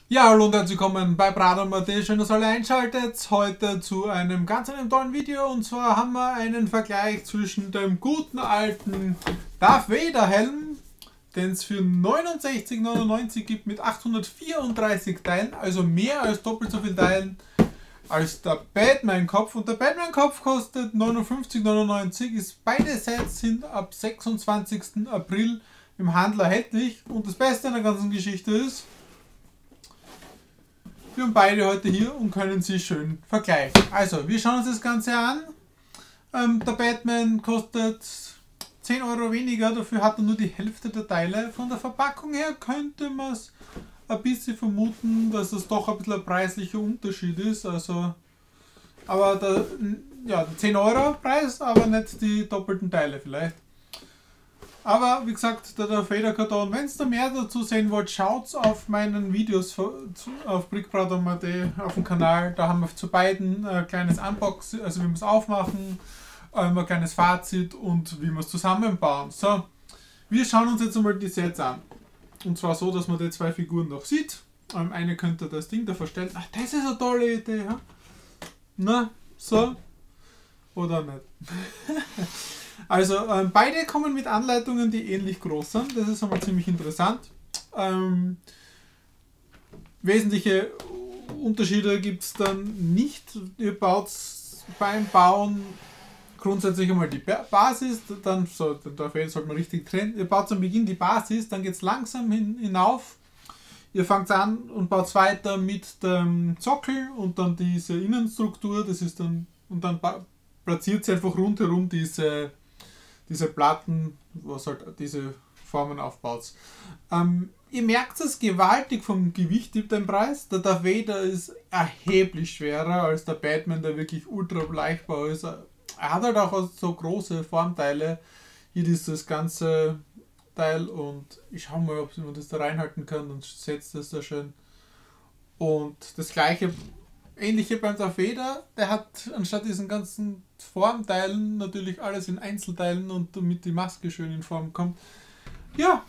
Ja, hallo und herzlich willkommen bei Bradon.at. Schön, dass ihr alle einschaltet. Heute zu einem ganz tollen Video. Und zwar haben wir einen Vergleich zwischen dem guten alten Darth Vader Helm, den es für 69,99 gibt mit 834 Teilen, also mehr als doppelt so viel Teilen als der Batman Kopf. Und der Batman Kopf kostet 59,99. Beide Sets sind ab 26. April im Handel erhältlich. Und das Beste an der ganzen Geschichte ist, wir haben beide heute hier und können sie schön vergleichen. Also, wir schauen uns das Ganze an. Der Batman kostet 10 Euro weniger, dafür hat er nur die Hälfte der Teile. Von der Verpackung her könnte man es ein bisschen vermuten, dass es doch ein bisschen ein preislicher Unterschied ist. Also, aber der 10 Euro Preis, aber nicht die doppelten Teile vielleicht. Aber wie gesagt, der Federkarton, wenn ihr da mehr dazu sehen wollt, schaut auf meinen Videos auf Brickbradon.at auf dem Kanal. Da haben wir zu beiden ein kleines Unboxing, also wie wir es aufmachen, ein kleines Fazit und wie wir es zusammenbauen. So, wir schauen uns jetzt einmal die Sets an. Und zwar so, dass man die zwei Figuren noch sieht. Eine könnte das Ding da verstellen. Ach, das ist eine tolle Idee. Ja? Na, so. Oder nicht. Also beide kommen mit Anleitungen, die ähnlich groß sind. Das ist einmal ziemlich interessant. Wesentliche Unterschiede gibt es dann nicht. Ihr baut beim Bauen grundsätzlich einmal die Basis, dann dafür sollte man richtig trennen. Ihr baut am Beginn die Basis, dann geht es langsam hinauf. Ihr fangt an und baut weiter mit dem Sockel und dann diese Innenstruktur. Das ist dann, und dann platziert sie einfach rundherum diese Platten, was halt diese Formen aufbaut. Ihr merkt es gewaltig vom Gewicht, den Preis. Der Darth Vader ist erheblich schwerer als der Batman, der wirklich ultra leichtbar ist. Er hat halt auch so große Formteile. Hier dieses ganze Teil und ich schau mal, ob man das da reinhalten kann und setzt das da schön. Und das gleiche, ähnliche beim Darth Vader, der hat anstatt diesen ganzen Formteilen natürlich alles in Einzelteilen und damit die Maske schön in Form kommt. Ja,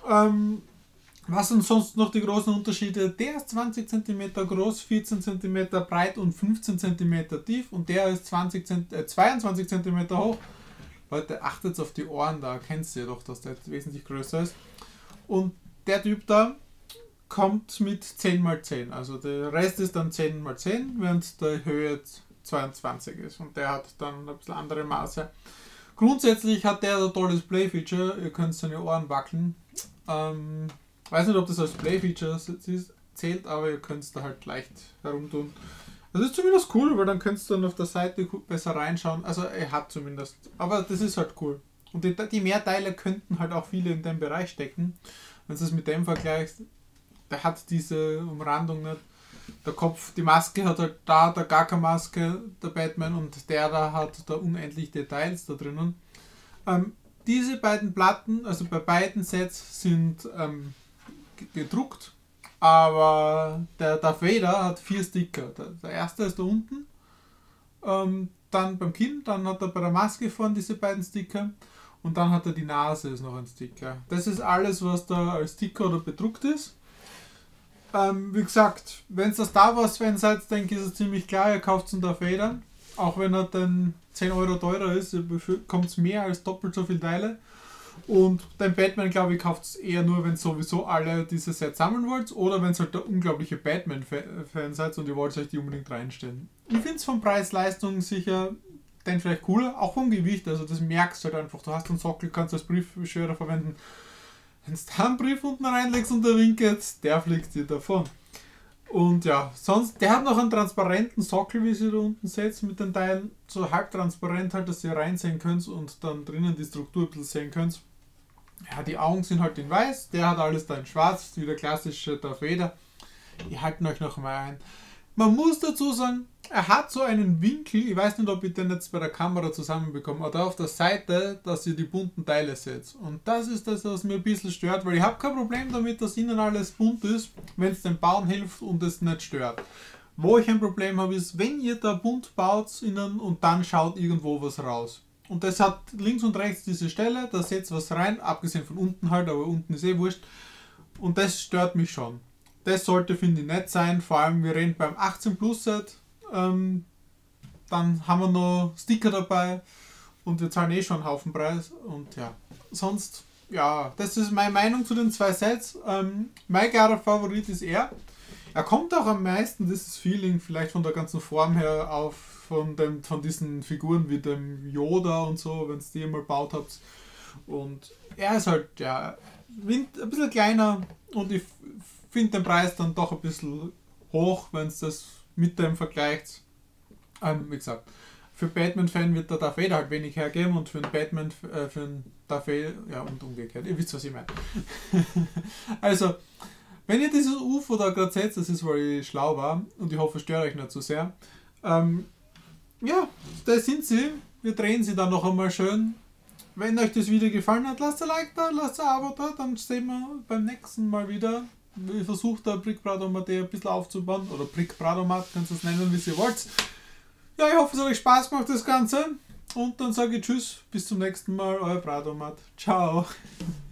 was sind sonst noch die großen Unterschiede? Der ist 20 cm groß, 14 cm breit und 15 cm tief und der ist 22 cm hoch. Leute, achtet auf die Ohren, da erkennt ihr doch, dass der wesentlich größer ist. Und der Typ da kommt mit 10x10, also der Rest ist dann 10x10, während der Höhe 22 ist und der hat dann ein bisschen andere Maße. Grundsätzlich hat der ein tolles Play-Feature, ihr könnt seine Ohren wackeln. Weiß nicht, ob das als Play-Feature zählt, aber ihr könnt es da halt leicht herumtun. Das ist zumindest cool, weil dann könnt ihr dann auf der Seite besser reinschauen. Also er hat zumindest, aber das ist halt cool. Und die Mehrteile könnten halt auch viele in dem Bereich stecken. Wenn du es mit dem vergleichst, der hat diese Umrandung nicht. Der Kopf, die Maske hat halt da gar keine Maske, der Batman, und der da hat da unendlich Details da drinnen. Diese beiden Platten, also bei beiden Sets, sind gedruckt, aber der Darth Vader hat 4 Sticker. Der erste ist da unten, dann beim Kinn, dann hat er bei der Maske vorne diese beiden Sticker und dann hat er die Nase, ist noch ein Sticker. Das ist alles, was da als Sticker oder bedruckt ist. Wie gesagt, wenn es das Star Wars Fan seid, denke ich, ist es ziemlich klar, ihr kauft einen Darth Vader. Auch wenn er dann 10 Euro teurer ist, bekommt es mehr als doppelt so viele Teile. Und den Batman, glaube ich, kauft es eher nur, wenn ihr sowieso alle diese Sets sammeln wollt oder wenn ihr halt der unglaubliche Batman-Fan seid und ihr wollt euch die unbedingt reinstellen. Ich finde es vom Preis-Leistung sicher den vielleicht cooler, auch vom Gewicht, also das merkst du halt einfach. Du hast einen Sockel, kannst du als Briefbeschwerer verwenden. Wenn du da einen Brief unten reinlegst und der winkt, der fliegt dir davon. Und ja, sonst, der hat noch einen transparenten Sockel, wie ihr da unten seht, mit den Teilen, so halb transparent halt, dass ihr reinsehen könnt und dann drinnen die Struktur ein bisschen sehen könnt. Ja, die Augen sind halt in weiß, der hat alles da in schwarz, wie der klassische Darth Vader. Ich halte euch noch mal ein. Man muss dazu sagen, er hat so einen Winkel, ich weiß nicht, ob ich den jetzt bei der Kamera zusammenbekomme, oder auf der Seite, dass ihr die bunten Teile seht. Und das ist das, was mir ein bisschen stört, weil ich habe kein Problem damit, dass innen alles bunt ist, wenn es dem Bauen hilft und es nicht stört. Wo ich ein Problem habe, ist, wenn ihr da bunt baut innen und dann schaut irgendwo was raus. Und das hat links und rechts diese Stelle, da setzt was rein, abgesehen von unten halt, aber unten ist eh wurscht. Und das stört mich schon. das sollte, finde ich, nett sein. Vor allem, wir reden beim 18 Plus Set. Dann haben wir noch Sticker dabei und wir zahlen eh schon einen Haufen Preis. Und ja, sonst, ja, das ist meine Meinung zu den 2 Sets. Mein klarer Favorit ist er. Er kommt auch am meisten, dieses Feeling, vielleicht von der ganzen Form her, auf von diesen Figuren wie dem Yoda und so, wenn es die mal gebaut habt. Und er ist halt, ja, ein bisschen kleiner und ich finde den Preis dann doch ein bisschen hoch, wenn es das mit dem vergleicht. Wie gesagt, für Batman-Fan wird der Darth Vader halt wenig hergeben und für einen Batman, für einen Darth Vader, ja, und umgekehrt. Ihr wisst, was ich meine. Also, wenn ihr dieses UFO da gerade seht, das ist, weil ich schlau war und ich hoffe, es stört euch nicht zu sehr. Ja, da sind sie. Wir drehen sie dann noch einmal schön. Wenn euch das Video gefallen hat, lasst ein Like da, lasst ein Abo da, dann sehen wir beim nächsten Mal wieder. Ich versuche da Brick-Bradomat ein bisschen aufzubauen, oder Brick-Bradomat, könnt ihr es nennen, wie ihr wollt. Ja, ich hoffe, es hat euch Spaß gemacht, das Ganze. Und dann sage ich Tschüss, bis zum nächsten Mal, euer Bradomat. Ciao.